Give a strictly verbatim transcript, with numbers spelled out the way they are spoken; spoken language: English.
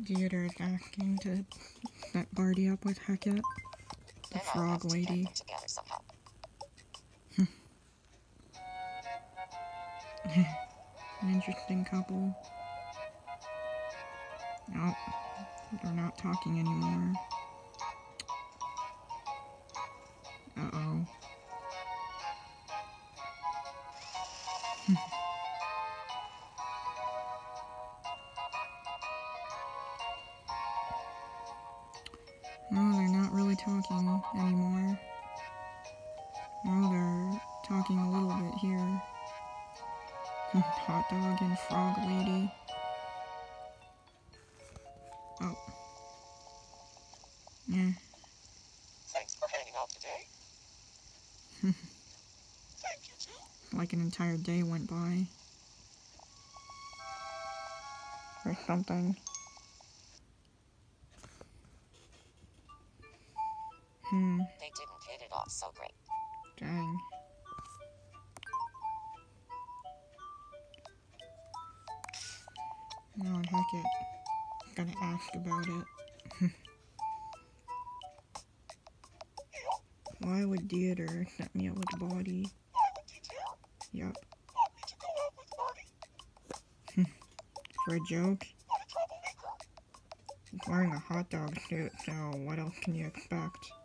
Theater is asking to set Barty up with Hecate, the frog lady. An interesting couple. Nope, they're not talking anymore. Uh-oh. No, they're not really talking anymore. No, they're talking a little bit here. Hotdog and frog lady. Oh. Yeah. Thanks for hanging out today. Thank you too. Like an entire day went by. Or something. Hmm. They didn't hit it off so great. Dang. No, and Hecate. Gotta ask about it. Why would Theater set me up with Barty? Why would Theater? Yup. Want me to go out with Barty? For a joke? What a troublemaker. He's wearing a hot dog suit, so what else can you expect?